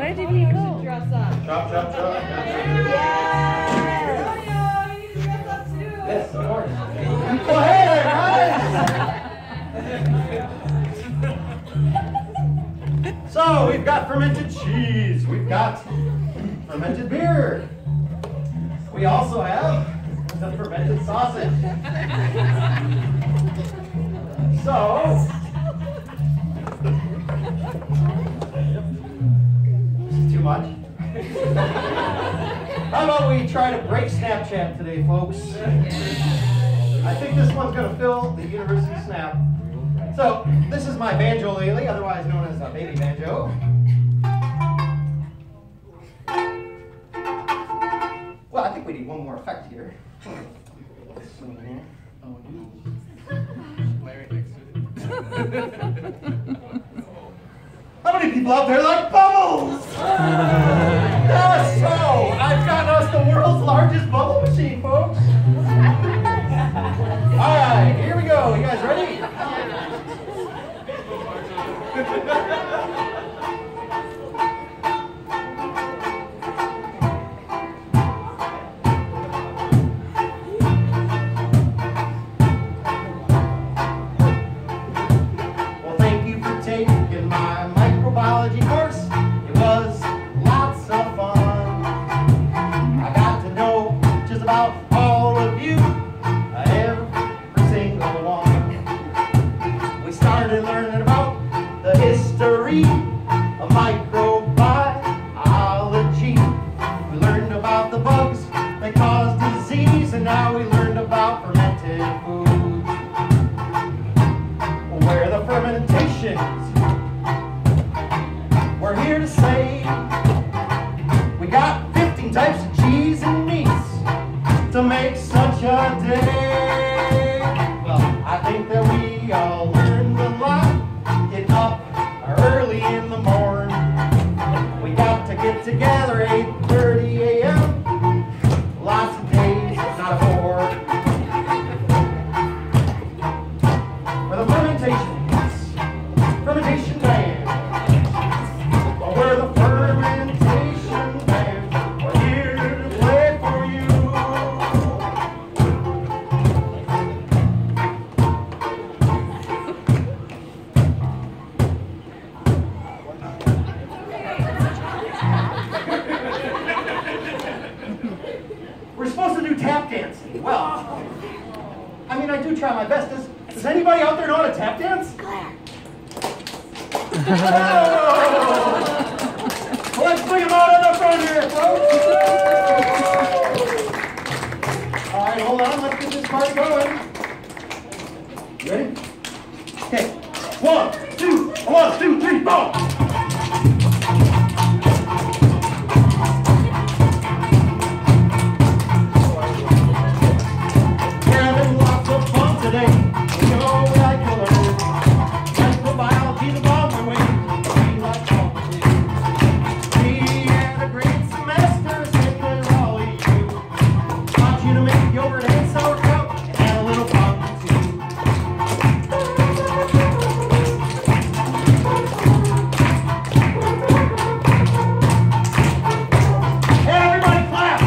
Where did he go? Dress up. Chop, chop, chop. Yes! Antonio, you need to dress up too. Yes, of course. Go ahead, guys. So, we've got fermented cheese. We've got fermented beer. We also have the fermented sausage. So, this is too much. How about we try to break Snapchat today, folks? I think this one's going to fill the University Snap. So, this is my banjo lily, otherwise known as a baby banjo. Well, I think we need one more effect here. How many people out there like bubbles? Yes, so I've got us the world's largest bubble machine, folks. All right, here we go. You guys ready? Well, thank you for taking my microbiology course. It was lots of fun. I got to know just about all of you, every single one. We started learning about the history of microbiology. We learned about the bugs that cause disease, and now we learned about fermented foods. Where the fermentations, we're here to say we got 15 types of cheese and meats to make such a day. Well, I think that we all learned a lot. Get up early in the morning. We got to get together 8:30 a.m. Lots of days, not a bore. For the fermentation band. We're the fermentation band. We're here to play for you. We're supposed to do tap dancing. Well, I mean, I do try my best. Does anybody out there know how to tap dance? Oh! Well, let's bring them out on the front here, folks. All right, hold on. Let's get this part going. You ready? Okay. 1, 2, 1, 2, 3, 4. We're having lots of fun today. We know we like to learn. Microbiology, the bomb way. We like talking. We had a great semester, sitting in Raleigh, U. Taught you to make yogurt and sauerkraut, and had a little fun too. Hey, everybody clap!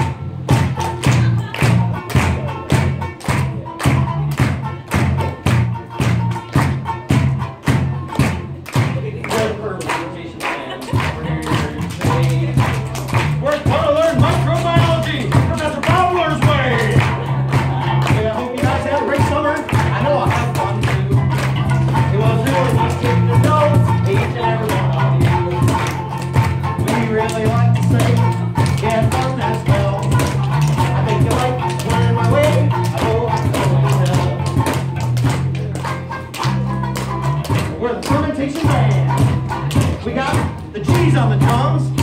We're going to learn microbiology Professor Fowler's way. I hope you guys had a great summer. I know I had fun too. It was really nice getting to know each and every one of you. We really like to say, get fun as well. I think you like learning my way. I know I can tell. We're the fermentation band. We got the cheese on the drums.